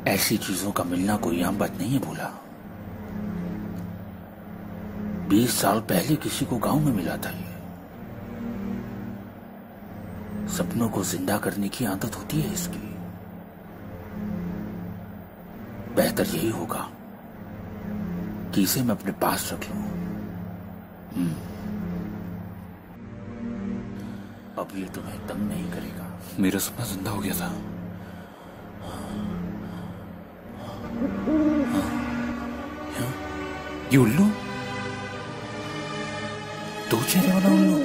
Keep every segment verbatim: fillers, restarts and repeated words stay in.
ऐसी चीजों का मिलना कोई आम बात नहीं है भोला। बीस साल पहले किसी को गांव में मिला था ये। सपनों को जिंदा करने की आदत होती है इसकी। बेहतर यही होगा कि इसे मैं अपने पास रख लूं। अब ये तुम्हें तंग नहीं करेगा। मेरा सपना जिंदा हो गया था। हाँ? ये उल्लू, दो चेहरे वाला उल्लू।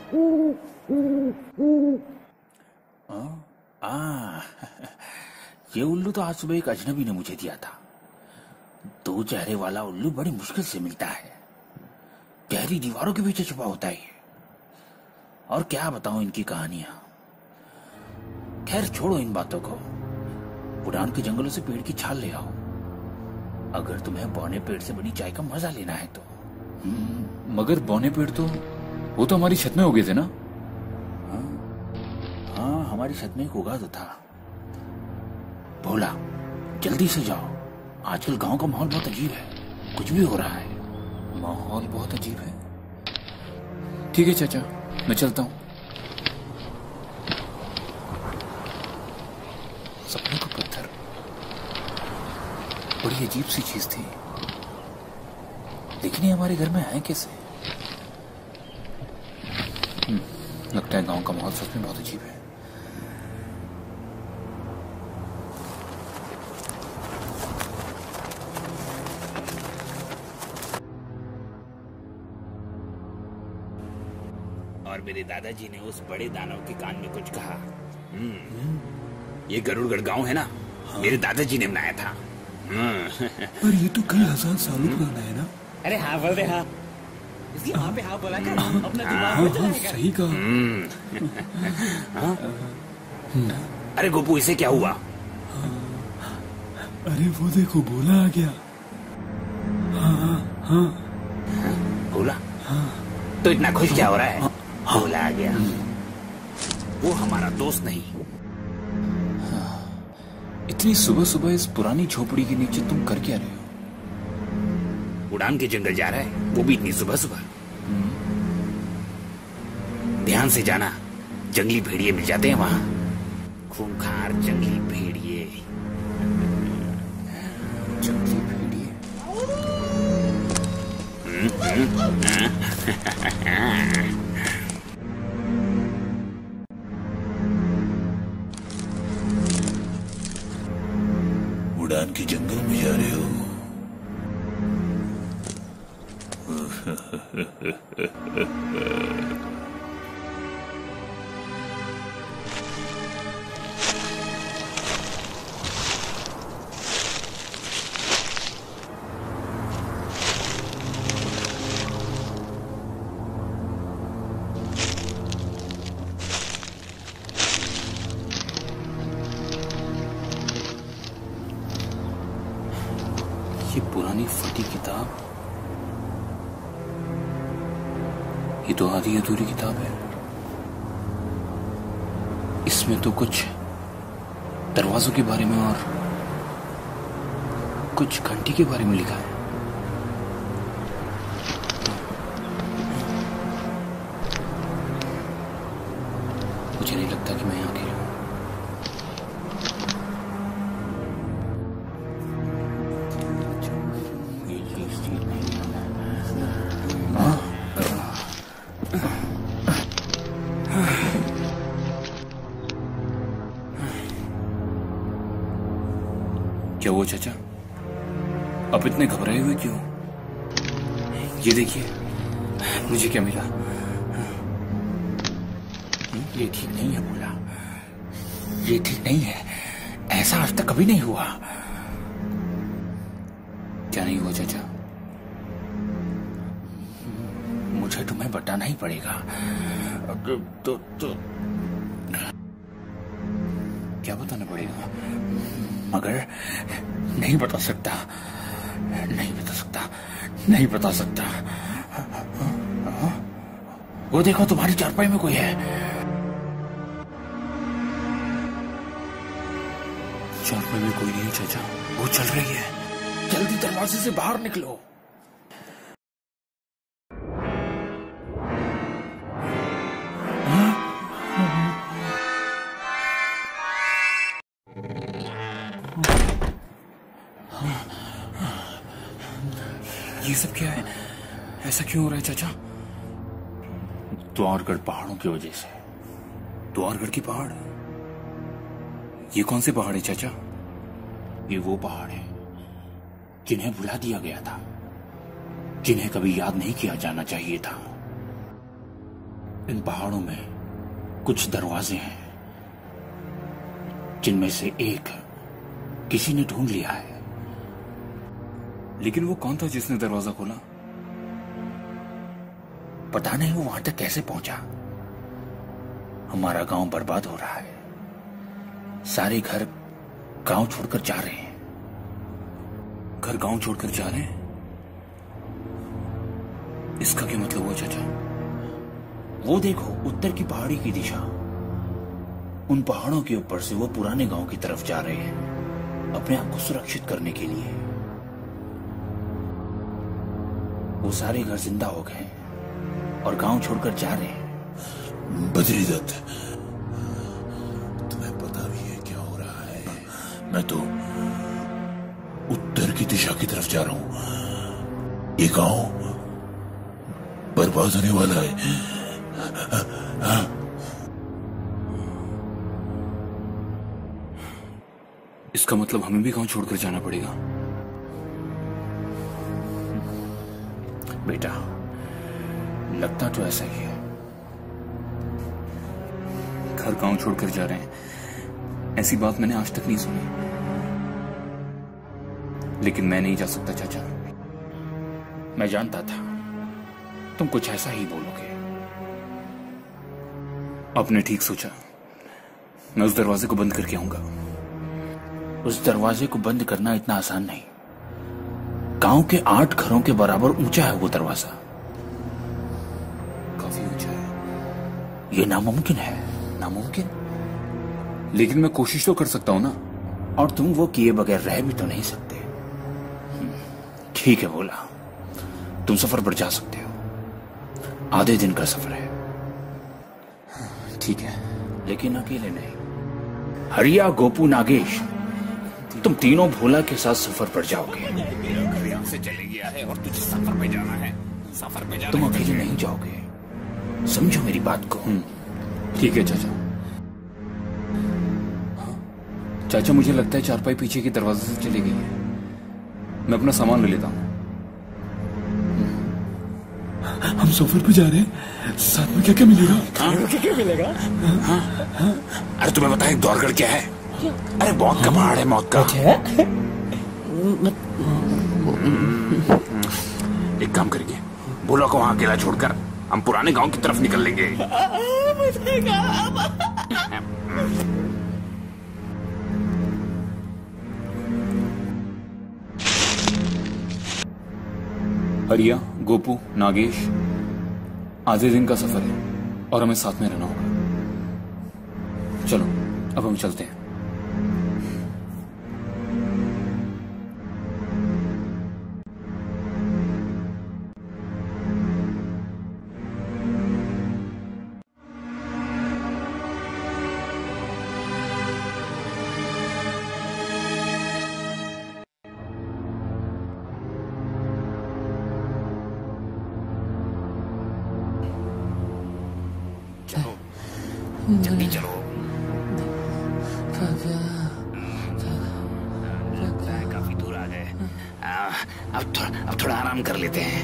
आ, ये उल्लू तो आज सुबह एक अजनबी ने मुझे दिया था। दो चेहरे वाला उल्लू बड़ी मुश्किल से मिलता है। गहरी दीवारों के पीछे छुपा होता है ये। और क्या बताऊं इनकी कहानियां। खैर छोड़ो इन बातों को। उड़ान के जंगलों से पेड़ की छाल ले आओ, अगर तुम्हें बौने पेड़ से बनी चाय का मजा लेना है तो। मगर बौने पेड़ तो वो तो हमारी छत में उगे थे ना। हाँ, हाँ हमारी छत में एक उगा तो था। भोला जल्दी से जाओ, आजकल गांव का माहौल बहुत अजीब है, कुछ भी हो रहा है। माहौल बहुत अजीब है। ठीक है चाचा, मैं चलता हूं। सपने को पत्थर बड़ी अजीब सी चीज थी, लेकिन ये हमारे घर में है कैसे? लगता है गांव का माहौल सच में बहुत अजीब है। और मेरे दादाजी ने उस बड़े दानव के कान में कुछ कहा। ये गरुड़गढ़ गांव है ना, हाँ। मेरे दादाजी ने बनाया था। पर ये तो कई हजार सालों पुराना है ना। अरे हाँ बोल दे, हाँ इसलिए वहाँ पे हाँ बोला कर, अपना दिमाग हाँ, हाँ, सही कहा। अरे गोपू इसे क्या हुआ? अरे वो देखो भोला आ गया। हाँ हाँ भोला? हाँ। तो इतना खुश क्या हो रहा है? भोला आ गया। वो हमारा दोस्त नहीं। इतनी सुबह सुबह इस पुरानी झोपड़ी के नीचे तुम कर क्या रहे हो? उड़ान के जंगल जा रहा है, वो भी इतनी सुबह सुबह। ध्यान से जाना, जंगली भेड़िए मिल जाते हैं वहां। खूंखार जंगली भेड़िए। जंगली भेड़िए? उड़ान के जंगल में जा रहे हो? ये पुरानी फटी किताब, ये तो आधी अधूरी किताब है। इसमें तो कुछ दरवाजों के बारे में और कुछ घंटी के बारे में लिखा है। मुझे नहीं लगता कि मैं यहाँ अकेला हूँ। क्या हुआ चाचा, अब इतने घबराए हुए क्यों? ये देखिए मुझे क्या मिला। ये ठीक नहीं है भोला, ये ठीक नहीं है। ऐसा आज तक कभी नहीं हुआ। क्या नहीं हुआ चाचा? मुझे तुम्हें बताना ही पड़ेगा। तो, तो, तो क्या बताना पड़ेगा? मगर नहीं बता सकता, नहीं बता सकता, नहीं बता सकता। वो देखो तुम्हारी चारपाई में कोई है। चारपाई में कोई नहीं है चाचा, वो चल रही है। जल्दी दरवाजे से बाहर निकलो। ये सब क्या है? ऐसा क्यों हो रहा है चाचा? द्वारगढ़ पहाड़ों की वजह से। द्वारगढ़ की पहाड़? ये कौन से पहाड़ है चाचा? ये वो पहाड़ है जिन्हें भुला दिया गया था, जिन्हें कभी याद नहीं किया जाना चाहिए था। इन पहाड़ों में कुछ दरवाजे हैं जिनमें से एक किसी ने ढूंढ लिया है। लेकिन वो कौन था जिसने दरवाजा खोला? पता नहीं वो वहां तक कैसे पहुंचा। हमारा गांव बर्बाद हो रहा है, सारे घर गांव छोड़कर जा रहे हैं। घर गांव छोड़कर जा रहे हैं? इसका क्या मतलब हुआ चाचा? वो देखो उत्तर की पहाड़ी की दिशा, उन पहाड़ों के ऊपर से वो पुराने गांव की तरफ जा रहे हैं, अपने आप को सुरक्षित करने के लिए। वो सारे घर जिंदा हो गए और गांव छोड़कर जा रहे हैं। बद्रीदत्त, तुम्हें पता भी है क्या हो रहा है? मैं तो उत्तर की दिशा की तरफ जा रहा हूं। ये गांव बर्बाद होने वाला है। हाँ? इसका मतलब हमें भी गांव छोड़कर जाना पड़ेगा। बेटा, लगता तो ऐसा ही है। घर गांव छोड़कर जा रहे हैं, ऐसी बात मैंने आज तक नहीं सुनी। लेकिन मैं नहीं जा सकता चाचा। मैं जानता था तुम कुछ ऐसा ही बोलोगे। आपने ठीक सोचा, मैं उस दरवाजे को बंद करके आऊंगा। उस दरवाजे को बंद करना इतना आसान नहीं। गांव के आठ घरों के बराबर ऊंचा है वो दरवाजा। काफी ऊंचा है। ये नामुमकिन है। नामुमकिन? लेकिन मैं कोशिश तो कर सकता हूं ना। और तुम वो किए बगैर रह भी तो नहीं सकते। ठीक है बोला, तुम सफर पर जा सकते हो। आधे दिन का सफर है। ठीक है, लेकिन अकेले नहीं। हरिया, गोपू, नागेश, तुम तीनों भोला के साथ सफर पर जाओगे। से चले गया है और तुझे सफर पे जाना है। सफर पे जाना तुम अकेले नहीं जाओगे, समझो मेरी बात को। ठीक है चाचा। चाचा, मुझे लगता है चारपाई पीछे के दरवाजे से चली गई है। मैं अपना सामान ले लेता हूँ। हम सफर पे जा रहे हैं, साथ में क्या क्या मिलेगा? क्या क्या मिलेगा? अरे तुम्हें पता है द्वारगढ़ क्या है? अरे मौत का पहाड़ है, मौत का। एक काम करेंगे, भोला को वहां अकेला छोड़कर हम पुराने गांव की तरफ निकल लेंगे। हरिया, गोपू, नागेश, आधे दिन का सफर है और हमें साथ में रहना होगा। चलो अब हम चलते हैं। जल्दी चलो। काफी दूर आ गए, अब थोड़ा अब थोड़ा आराम कर लेते हैं।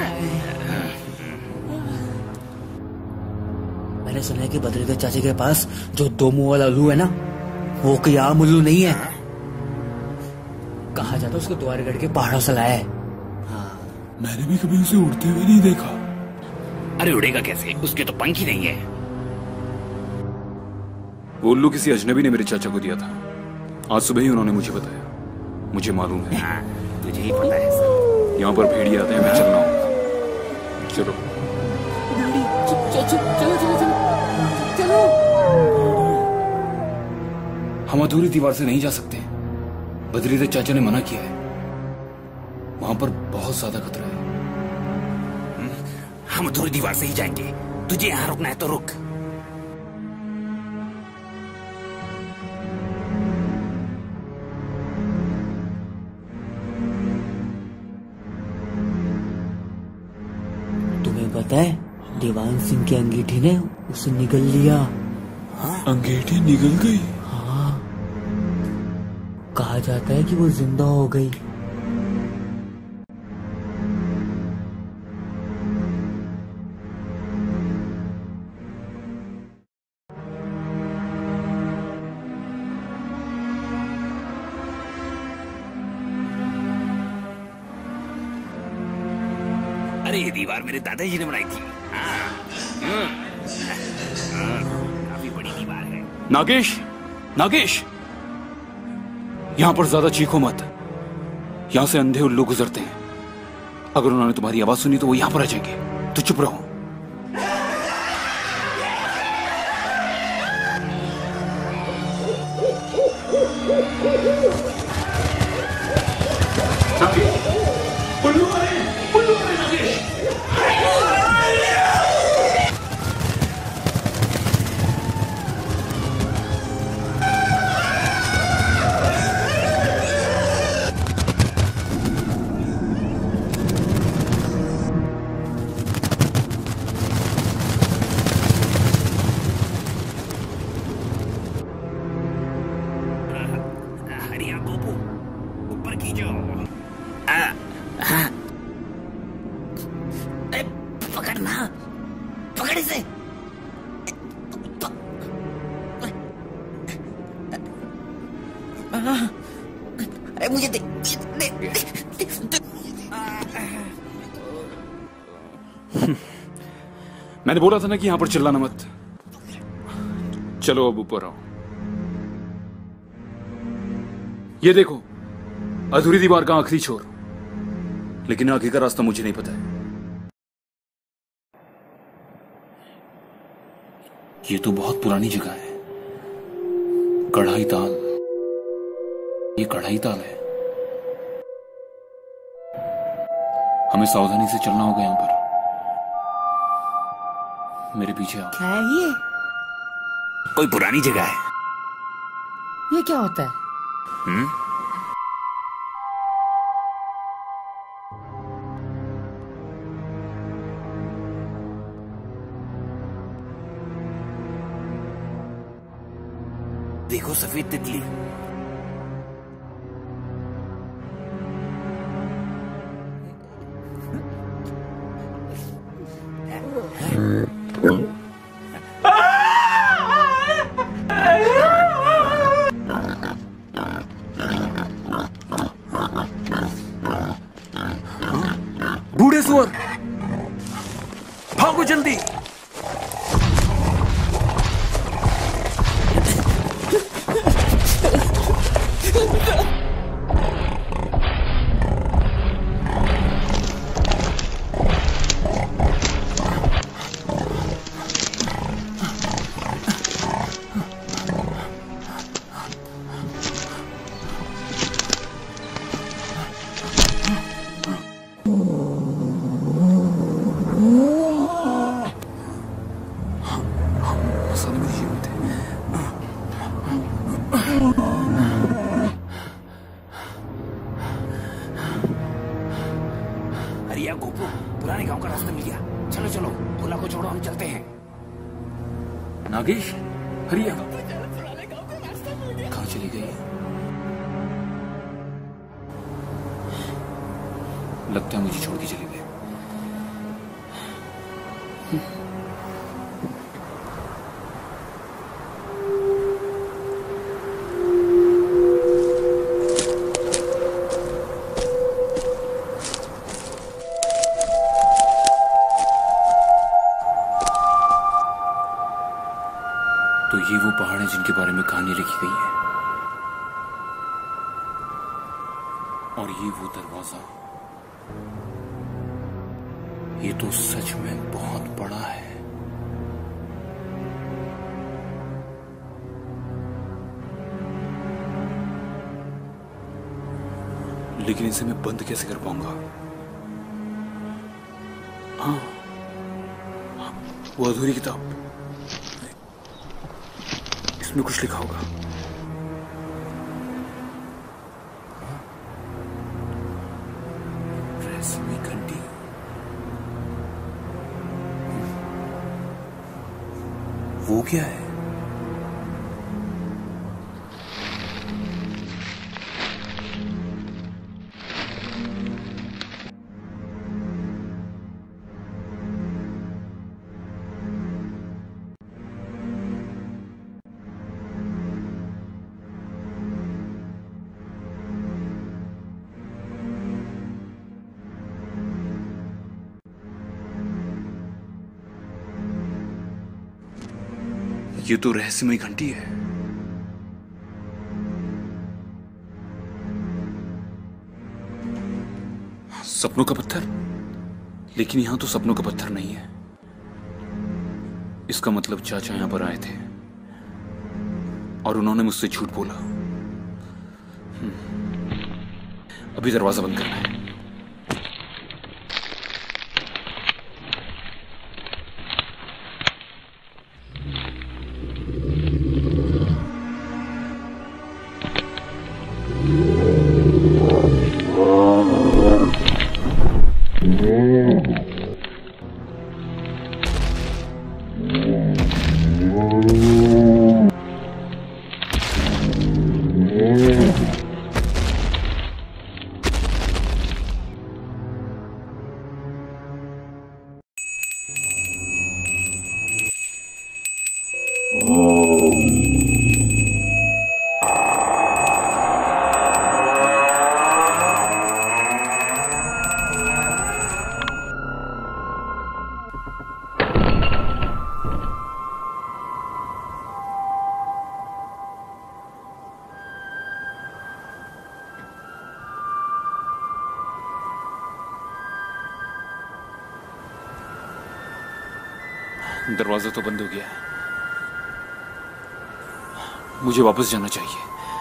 मैंने सुना है कि बद्रीदत्त चाचा के पास जो दो मुंह वाला उल्लू है ना, वो कोई आम उल्लू नहीं है। कहा जाता उसको द्वारगढ़ के पहाड़ों से लाया है। मैंने भी कभी उसे उड़ते हुए नहीं देखा। अरे उड़ेगा कैसे, उसके तो पंख ही नहीं है। वो उल्लू किसी अजनबी ने मेरे चाचा को दिया था। आज सुबह ही उन्होंने मुझे बताया। मुझे मालूम है। हाँ, तुझे ही पता है सब। यहाँ पर भेड़िया आते हैं, मैं चलना हूँ। चलो चलो चलो चलो चलो चलो। हम अधूरी दीवार से नहीं जा सकते। बद्रीधर चाचा ने मना किया है, वहां पर बहुत ज्यादा खतरा है। हम दूर दीवार से ही जाएंगे, तुझे यहां रुकना है तो रुक। तुम्हें पता है दीवान सिंह की अंगीठी ने उसे निगल लिया। हाँ? अंगीठी निगल गई? हाँ, कहा जाता है कि वो जिंदा हो गई। अरे ये दीवार मेरे दादाजी ने बनाई थी। हाँ, हाँ, काफी बड़ी दीवार है। नागेश, नागेश, यहां पर ज्यादा चीखो मत, यहां से अंधे उल्लू गुजरते हैं। अगर उन्होंने तुम्हारी आवाज सुनी तो वो यहां पर आ जाएंगे, तो चुप रहो। उल्लू आ रहे हैं, उल्लू आ रहे हैं नागेश। हरिया गोपू, ऊपर खींचो। हाँ, हाँ। ए, पकड़ना, पकड़ इसे। अरे मुझे दे, दे, दे, दे, दे। मैंने बोला था ना कि यहां पर चिल्लाना मत। चलो अब ऊपर आओ। ये देखो, अधूरी दीवार का आखिरी छोर, लेकिन आगे का रास्ता मुझे नहीं पता है। ये तो बहुत पुरानी जगह है। कढ़ाई ताल, ये कढ़ाई ताल है। हमें सावधानी से चलना होगा यहां पर। मेरे पीछे आओ। क्या है ये? कोई पुरानी जगह है। ये क्या होता है? हम्म? देखो सफेद तितली। बूढ़े सुअर, भागो जल्दी। हरिया गोपू, पुराने गांव का रास्ता मिल गया। चलो चलो, भोला को छोड़ो, हम चलते हैं। नागेश, हरिया, कहां चली गई? लगता है मुझे छोड़ के चली गई। तो ये वो पहाड़ है जिनके बारे में कहानी लिखी गई है, और ये वो दरवाजा, ये तो सच में बहुत बड़ा है। लेकिन इसे मैं बंद कैसे कर पाऊंगा? हाँ, वो अधूरी किताब, इसमें कुछ लिखा होगा। रहस्यमय घंटी। वो क्या है? ये तो रहस्यमय घंटी है। सपनों का पत्थर, लेकिन यहां तो सपनों का पत्थर नहीं है। इसका मतलब चाचा यहां पर आए थे और उन्होंने मुझसे झूठ बोला। अभी दरवाजा बंद करना है। दरवाजा तो बंद हो गया है। मुझे वापस जाना चाहिए।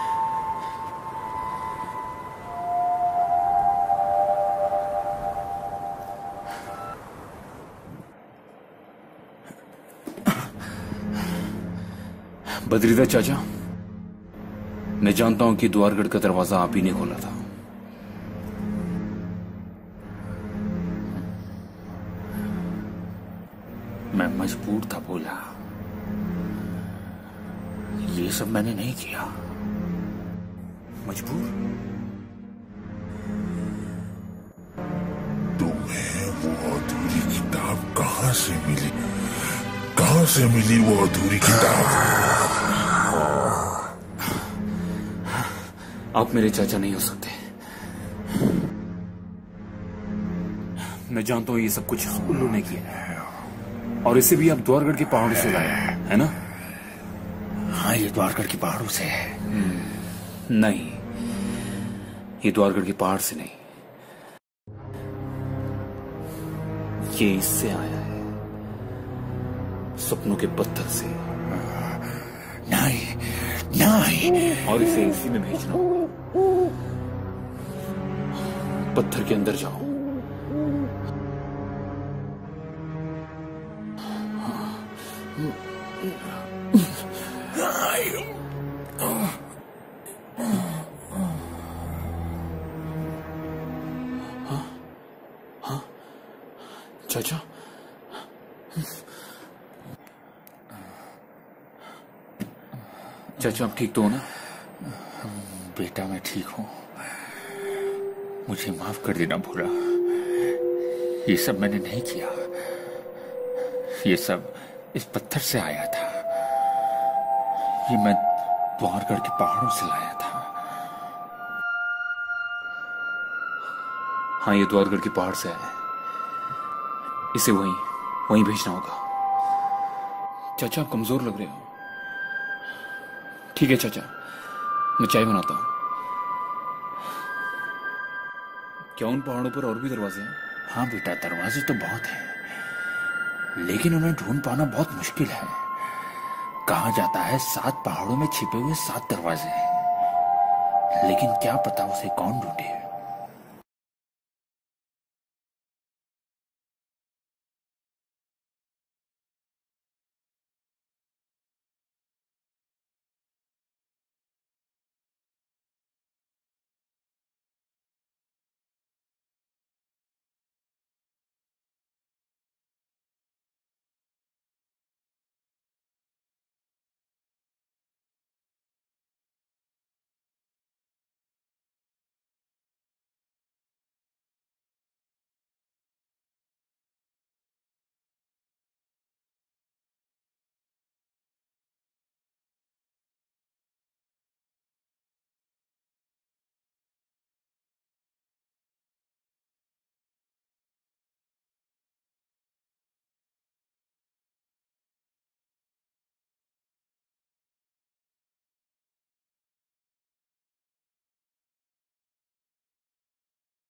बद्रीदा चाचा, मैं जानता हूं कि द्वारगढ़ का दरवाजा आप ही ने खोला था। मैं मजबूर था बोला, ये सब मैंने नहीं किया। मजबूर? तुम्हें वो अधूरी किताब कहां से मिली? कहां से मिली वो अधूरी किताब? आप मेरे चाचा नहीं हो सकते। मैं जानता हूं ये सब कुछ उल्लू ने किया है, और इसे भी आप द्वारगढ़ के पहाड़ों से लाया है ना? हाँ, ये द्वारगढ़ के पहाड़ों से है। नहीं, ये द्वारगढ़ के पहाड़ से नहीं, ये इससे आया है, सपनों के पत्थर से। नहीं, नहीं। और इसे इसी में भेजना होगा। पत्थर के अंदर जाओ। चाचा, चाचा आप ठीक तो हो ना? बेटा मैं ठीक हूं, मुझे माफ कर देना भूरा। ये सब मैंने नहीं किया, ये सब इस पत्थर से आया था। ये मैं द्वारगढ़ के पहाड़ों से लाया था। हाँ, ये द्वारगढ़ के पहाड़ से आया है, इसे वहीं वहीं भेजना होगा। चाचा आप कमजोर लग रहे हो। ठीक है चाचा, मैं चाय बनाता हूं। क्या उन पहाड़ों पर और भी दरवाजे हैं? हाँ बेटा, दरवाजे तो बहुत हैं, लेकिन उन्हें ढूंढ पाना बहुत मुश्किल है। कहा जाता है सात पहाड़ों में छिपे हुए सात दरवाजे हैं, लेकिन क्या पता उसे कौन ढूंढे।